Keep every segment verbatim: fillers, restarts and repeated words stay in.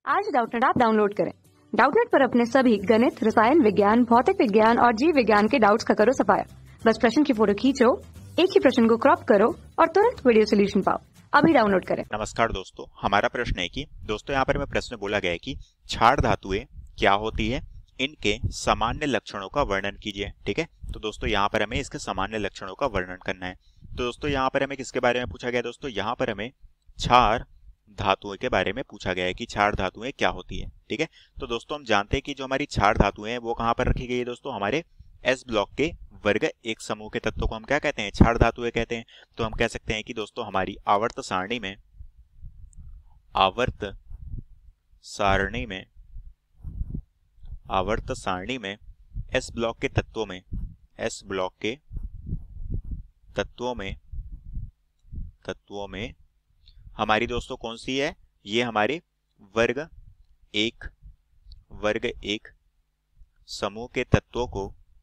आज Doubtnut app download करें। Doubtnut पर अपने सभी गणित, रसायन विज्ञान, भौतिक विज्ञान और जीव विज्ञान के डाउट्स का करो सफाया। बस प्रश्न की फोटो खींचो, एक ही प्रश्न को क्रॉप करो और तुरंत वीडियो सोल्यूशन पाओ। अभी डाउनलोड करें। नमस्कार दोस्तों, हमारा प्रश्न है कि दोस्तों यहाँ पर हमें प्रश्न बोला गया है कि क्षार धातुएं क्या होती है, इनके सामान्य लक्षणों का वर्णन कीजिए। ठीक है, तो दोस्तों यहाँ पर हमें इसके सामान्य लक्षणों का वर्णन करना है। तो दोस्तों यहाँ पर हमें किसके बारे में पूछा गया? दोस्तों यहाँ पर हमें क्षार धातुओं के बारे में पूछा गया है कि क्षार धातुएं क्या होती है। ठीक है, तो दोस्तों हम जानते हैं कि जो हमारी क्षार धातुएं हैं वो कहाँ पर रखी गई है? दोस्तों हमारे एस ब्लॉक के वर्ग एक समूह के तत्वों को हम क्या कहते हैं? क्षार धातुएं कहते हैं। तो हम कह सकते हैं कि दोस्तों हमारी आवर्त सारणी में आवर्त सारणी में आवर्त सारणी में एस ब्लॉक के तत्वों में एस ब्लॉक के तत्वों में तत्वों में हमारी दोस्तों कौन सी है? ये हमारे वर्ग एक वर्ग एक समूह के तत्वों को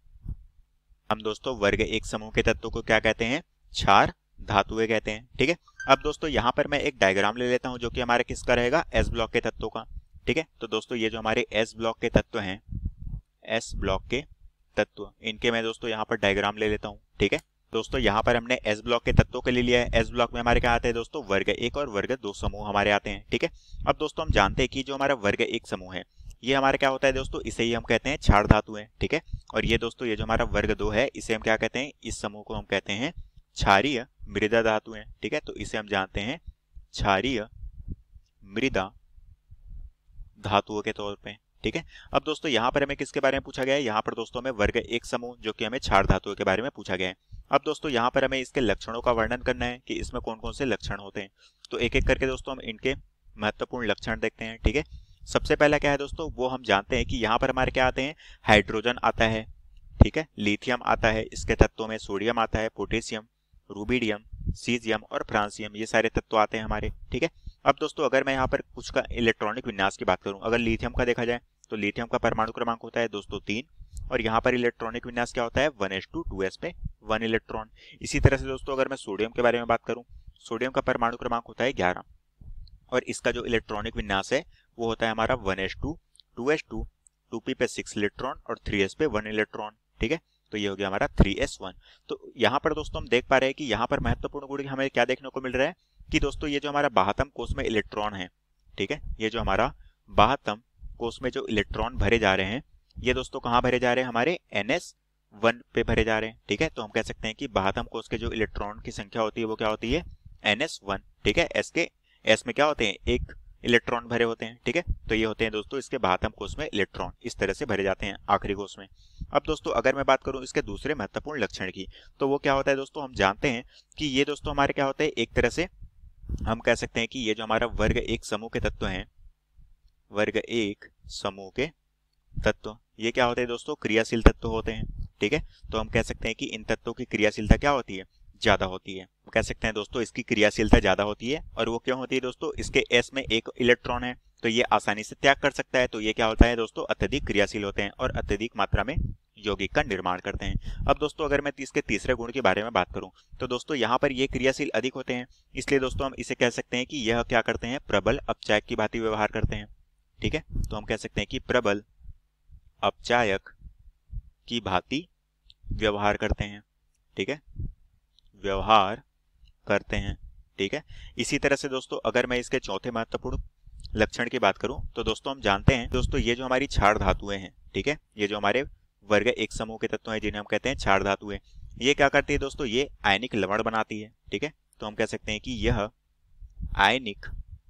हम दोस्तों वर्ग एक समूह के तत्वों को क्या कहते हैं? क्षार धातुएं कहते हैं। ठीक है, अब दोस्तों यहाँ पर मैं एक डायग्राम ले लेता हूं जो कि हमारे किसका रहेगा? एस ब्लॉक के तत्वों का। ठीक है, तो दोस्तों ये जो हमारे एस ब्लॉक के तत्व हैं, एस ब्लॉक के तत्व, इनके मैं दोस्तों यहाँ पर डायग्राम ले लेता हूँ। ठीक है, दोस्तों यहाँ पर हमने एस ब्लॉक के तत्वों के लिए लिया है। एस ब्लॉक में हमारे क्या आते हैं दोस्तों? वर्ग एक और वर्ग दो समूह हमारे आते हैं। ठीक है, अब दोस्तों हम जानते हैं कि जो हमारा वर्ग एक समूह है ये हमारा क्या होता है दोस्तों? इसे ही हम कहते हैं क्षार धातु है। ठीक है, और ये दोस्तों ये जो हमारा वर्ग दो है इसे हम क्या कहते हैं? इस समूह को हम कहते हैं क्षारीय मृदा धातु है। ठीक है, तो इसे हम जानते हैं क्षारीय मृदा धातुओं के तौर पे। ठीक है, अब दोस्तों यहाँ पर हमें किसके बारे में पूछा गया है? यहाँ पर दोस्तों हमें वर्ग एक समूह जो कि हमें क्षार धातुओं के बारे में पूछा गया है। अब दोस्तों यहाँ पर हमें इसके लक्षणों का वर्णन करना है कि इसमें कौन कौन से लक्षण होते हैं। तो एक एक करके दोस्तों हम इनके महत्वपूर्ण लक्षण देखते हैं। ठीक है, सबसे पहला क्या है दोस्तों? वो हम जानते हैं कि यहाँ पर हमारे क्या आते हैं? हाइड्रोजन आता है। ठीक है, लिथियम आता है, इसके तत्वों में सोडियम आता है, पोटेशियम, रूबिडियम, सीजियम और फ्रांसियम, ये सारे तत्व आते हैं हमारे। ठीक है, अब दोस्तों अगर मैं यहाँ पर कुछ का इलेक्ट्रॉनिक विन्यास की बात करूं, अगर लिथियम का देखा जाए तो लिथियम का परमाणु क्रमांक होता है दोस्तों तीन, और यहाँ पर इलेक्ट्रॉनिक विन्यास क्या होता है? One H two two S पे वन इलेक्ट्रॉन। इसी तरह से दोस्तों अगर मैं सोडियम के बारे में बात करूं, सोडियम का परमाणु क्रमांक होता है ग्यारह, और इसका जो इलेक्ट्रॉनिक विन्यास है वो होता है हमारा one H two two H two two P पे सिक्स इलेक्ट्रॉन और थ्री एस पे वन इलेक्ट्रॉन। ठीक है, तो ये हो गया हमारा थ्री एस वन। तो यहाँ पर दोस्तों हम देख पा रहे हैं कि यहाँ पर महत्वपूर्ण गुण हमें क्या देखने को मिल रहा है कि दोस्तों ये जो हमारा बाह्यतम कोश में इलेक्ट्रॉन है, ठीक है, ये जो हमारा बाह्यतम कोश में जो इलेक्ट्रॉन भरे जा रहे हैं ये दोस्तों कहाँ भरे जा रहे हैं? हमारे एन एस वन पे भरे जा रहे हैं। ठीक है, तो हम कह सकते हैं कि बाह्यतम कोश के जो इलेक्ट्रॉन की संख्या होती है वो क्या होती है? N S one. ठीक है, एस के एस में क्या होते हैं? एक इलेक्ट्रॉन भरे होते हैं। ठीक है, तो ये होते हैं दोस्तों इसके बाह्यतम कोश में इलेक्ट्रॉन, इस तरह से भरे जाते हैं आखिरी कोश में। अब दोस्तों अगर मैं बात करूं इसके दूसरे महत्वपूर्ण लक्षण की, तो वो क्या होता है दोस्तों? हम जानते हैं कि ये दोस्तों हमारे क्या होते हैं? एक तरह से हम कह सकते हैं कि ये जो हमारा वर्ग एक समूह के तत्व हैं, वर्ग एक समूह के तत्व, ये क्या होते हैं दोस्तों? क्रियाशील तत्व होते हैं। ठीक है, तो हम कह सकते हैं कि इन तत्वों की क्रियाशीलता क्या होती है? ज्यादा होती है। हम कह सकते हैं दोस्तों इसकी क्रियाशीलता ज्यादा होती है, और वो क्यों होती है दोस्तों? इसके एस में एक इलेक्ट्रॉन है तो ये आसानी से त्याग कर सकता है, तो ये क्या होता है दोस्तों? अत्यधिक क्रियाशील होते हैं और अत्यधिक मात्रा में यौगिक का निर्माण करते हैं। अब दोस्तों अगर मैं इसके तीसरे गुण के बारे में बात करूं तो दोस्तों यहाँ पर ये क्रियाशील अधिक होते हैं, इसलिए दोस्तों हम इसे कह सकते हैं कि यह क्या करते हैं? प्रबल अपचायक की भांति व्यवहार करते हैं। ठीक है, तो हम कह सकते हैं कि प्रबल अपचायक की भांति व्यवहार करते हैं। ठीक है, व्यवहार करते हैं। ठीक है, इसी तरह से दोस्तों अगर मैं इसके चौथे महत्वपूर्ण लक्षण की बात करूं तो दोस्तों हम जानते हैं दोस्तों ये जो हमारी क्षार धातुएं हैं, ठीक है, ये जो हमारे वर्ग एक समूह के तत्व हैं जिन्हें हम कहते हैं क्षार धातुएं, ये क्या करती है दोस्तों? ये आयनिक लवण बनाती है। ठीक है, तो हम कह सकते हैं कि यह आयनिक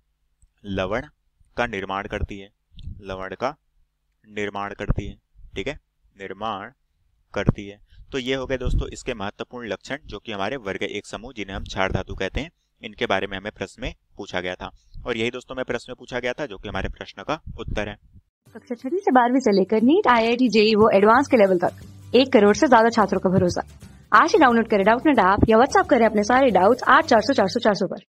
लवण का निर्माण करती है, लवण का निर्माण करती है। ठीक है, निर्माण करती है। तो ये हो गए दोस्तों इसके महत्वपूर्ण लक्षण जो कि हमारे वर्ग एक समूह जिन्हें हम क्षार धातु कहते हैं, इनके बारे में हमें प्रश्न में पूछा गया था, और यही दोस्तों में प्रश्न में पूछा गया था जो कि हमारे प्रश्न का उत्तर है। कक्षा छठी से बारहवीं से लेकर NEET, IIT, JEE वो एडवांस के लेवल तक एक करोड़ से ज्यादा छात्रों का भरोसा। आज ही डाउनलोड करें डाउटनेट ऐप या व्हाट्सएप करें अपने सारे डाउट्स आठ चार सौ चार सौ चार सौ पर।